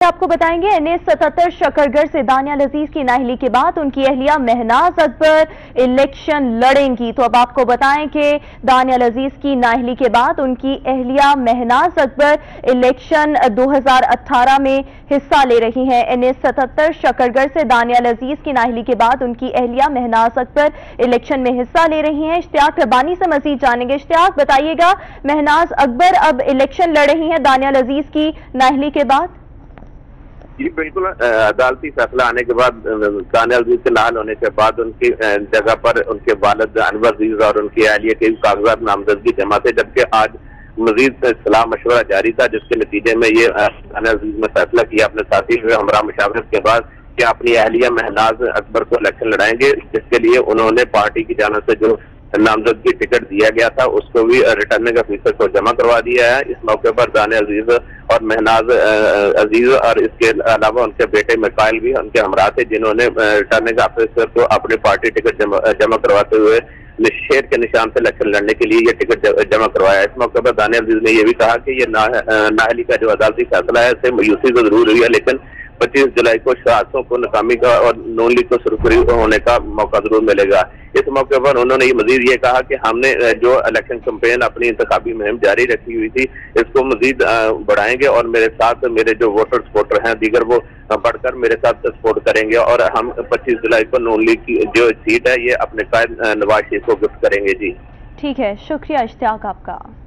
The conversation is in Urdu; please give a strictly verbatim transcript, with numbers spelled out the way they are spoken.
آپ کو بتائیں گے این اے ستہتر شکرگڑھ سے دانیال عزیز کی نااہلی کے بعد ان کی اہلیہ مہناز اکبر الیکشن لڑیں گی۔ تو اب آپ کو بتائیں کہ دانیال عزیز کی نااہلی کے بعد ان کی اہلیہ مہناز اکبر الیکشن دو ہزار اٹھارہ میں حصہ لے رہی ہیں۔ این اے ستہتر شکرگڑھ سے دانیال عزیز کی نااہلی کے بعد ان کی اہلیہ مہناز اکبر الیکشن میں حصہ لے رہی ہیں۔ اشتیاق ربانی سے مزید جانیں گے۔ اشتیاق بتائیے گا، مہناز اکبر اب الیکشن لڑ رہی ہیں دانیال عزیز کی نااہلی کے بعد؟ جی بالکل، عدالتی فیصلہ آنے کے بعد دانیال عزیز کے نااہل ہونے کے بعد ان کی جگہ پر ان کے والد انور عزیز اور ان کی اہلیہ کے کاغذات نامزدگی جمع تھے، جبکہ آج مزید صلاح مشورہ جاری تھا، جس کے نتیجے میں یہ دانیال عزیز نے فیصلہ کیا اپنے ساتھی سے ہمراہ مشاورت کے بعد کہ اپنی اہلیہ مہناز اکبر کو الیکشن لڑائیں گے، جس کے لیے انہوں نے پارٹی کی جانب سے جو نامزدگی ٹکٹ دیا گیا تھا اس کو بھی ریٹرننگ آفیسر کو جمع کروا دیا ہے۔ اس موقع پر دانیال عزیز اور مہناز عزیز اور اس کے علاوہ ان کے بیٹے مکائل بھی ان کے ہمراہ تھے، جنہوں نے ریٹرننگ آفیسر کو اپنی پارٹی ٹکٹ جمع کرواتے ہوئے شیر کے نشان سے الیکشن لڑنے کے لیے یہ ٹکٹ جمع کروایا۔ اس موقع پر دانیال عزیز نے یہ بھی کہا کہ یہ نااہلی کا جو عدالتی فیصلہ ہے اسے مایوسی تو ضرور ہوئی ہے، لیکن پچیس جولائی کو شہادتوں کو ناکامی کا اور نون لیگ کو سرخری ہونے کا موقع ضرور ملے گا۔ اس موقع پر انہوں نے مزید یہ کہا کہ ہم نے جو الیکشن کمپین اپنی انتخابی مہم جاری رکھی ہوئی تھی اس کو مزید بڑھائیں گے، اور میرے ساتھ میرے جو ووٹر سپورٹر ہیں دیگر وہ بڑھ کر میرے ساتھ سپورٹ کریں گے، اور ہم پچیس جولائی کو نون لیگ کی جو سیٹ ہے یہ اپنے قائد نواز شریف کو گفٹ کریں گے۔ جی ٹھیک ہے، شکریہ اشتیاق آپ کا۔